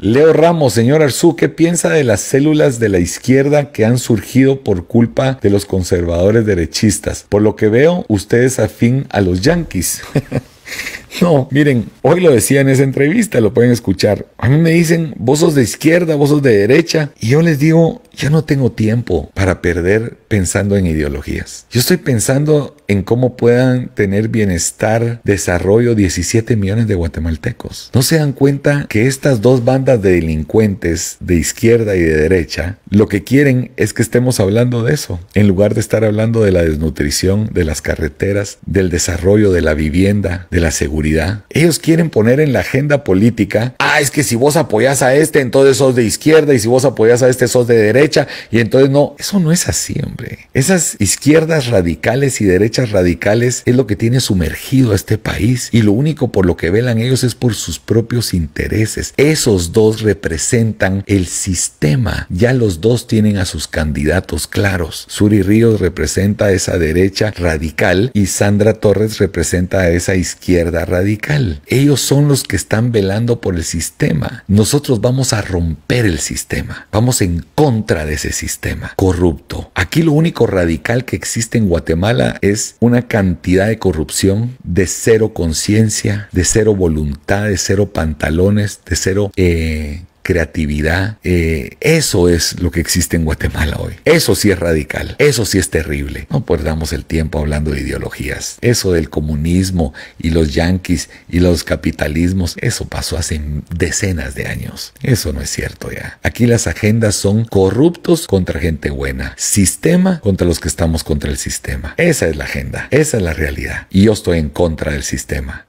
Leo Ramos, señor Arzú, ¿qué piensa de las células de la izquierda que han surgido por culpa de los conservadores derechistas? Por lo que veo, usted es afín a los yanquis. No, miren, hoy lo decía en esa entrevista, lo pueden escuchar. A mí me dicen, vos sos de izquierda, vos sos de derecha. Y yo les digo, ya no tengo tiempo para perder pensando en ideologías. Yo estoy pensando en cómo puedan tener bienestar, desarrollo 17 millones de guatemaltecos. ¿No se dan cuenta que estas dos bandas de delincuentes de izquierda y de derecha lo que quieren es que estemos hablando de eso, en lugar de estar hablando de la desnutrición, de las carreteras, del desarrollo de la vivienda, de la seguridad? Ellos quieren poner en la agenda política, es que si vos apoyás a este, entonces sos de izquierda, y si vos apoyás a este, sos de derecha, y entonces no. Eso no es así, hombre. Esas izquierdas radicales y derechas radicales es lo que tiene sumergido a este país, y lo único por lo que velan ellos es por sus propios intereses. Esos dos representan el sistema. Ya los dos tienen a sus candidatos claros. Suri Ríos representa a esa derecha radical y Sandra Torres representa a esa izquierda radical. Ellos son los que están velando por el sistema. Nosotros vamos a romper el sistema. Vamos en contra de ese sistema corrupto. Aquí lo único radical que existe en Guatemala es una cantidad de corrupción, de cero conciencia, de cero voluntad, de cero pantalones, de cero creatividad. Eso es lo que existe en Guatemala hoy. Eso sí es radical. Eso sí es terrible. No perdamos el tiempo hablando de ideologías. Eso del comunismo y los yanquis y los capitalismos, eso pasó hace decenas de años. Eso no es cierto ya. Aquí las agendas son corruptos contra gente buena. Sistema contra los que estamos contra el sistema. Esa es la agenda. Esa es la realidad. Y yo estoy en contra del sistema.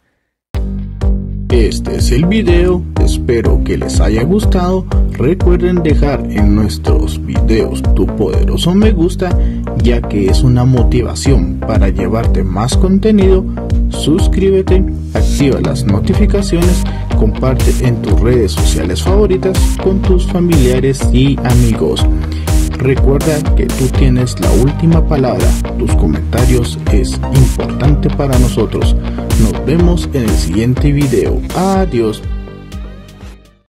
Este es el video, espero que les haya gustado. Recuerden dejar en nuestros videos tu poderoso me gusta, ya que es una motivación para llevarte más contenido. Suscríbete, activa las notificaciones, comparte en tus redes sociales favoritas con tus familiares y amigos. Recuerda que tú tienes la última palabra, tus comentarios es importante para nosotros. Nos vemos en el siguiente video. Adiós.